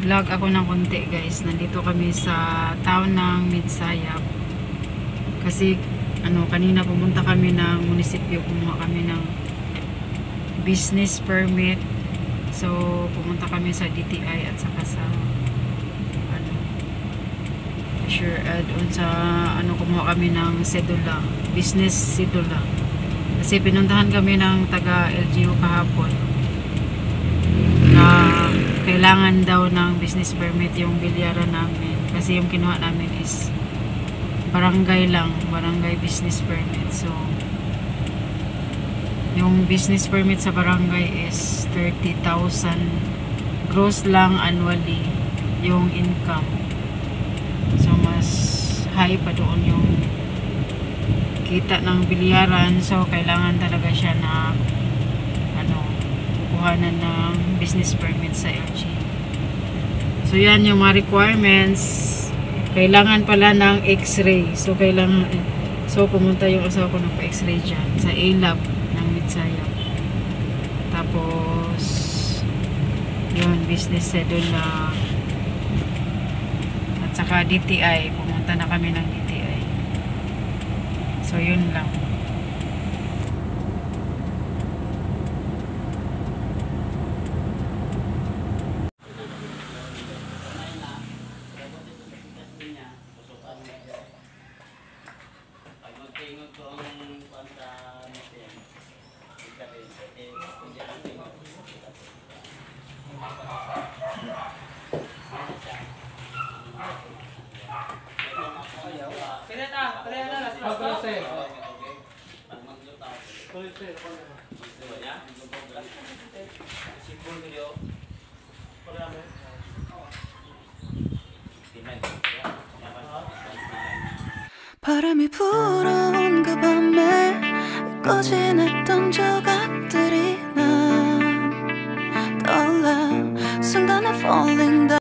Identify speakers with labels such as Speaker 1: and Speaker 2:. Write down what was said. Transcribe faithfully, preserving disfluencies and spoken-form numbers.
Speaker 1: Mag-vlog ako ng konti guys. Nandito kami sa town ng Midsayap. Kasi ano, kanina pumunta kami ng munisipyo, kumuha kami ng business permit. So pumunta kami sa D T I at saka sa ano, sure, uh, doon sa ano, kumuha kami ng sedula, business sedula. Kasi pinuntahan kami ng taga L G U kahapon na kailangan daw ng business permit yung bilyaran namin, kasi yung kinuha namin is barangay lang, barangay business permit. So yung business permit sa barangay is thirty thousand gross lang annually yung income. So mas high pa doon yung kita ng bilyaran. So kailangan talaga siya na ano, kukuhanan ng business permit sa L G. So yan yung mga requirements. Kailangan pala ng x-ray. So kailangan, so pumunta yung asawa ko ng pa-x-ray dyan sa A-Lab ng Midsayap. Tapos yun, business cedula at saka D T I. Pumunta na kami ng D T I. So yun lang.
Speaker 2: 바람이 불어온 그 밤에 꺼진했던 조각들이 난 떠올라 순간에 falling down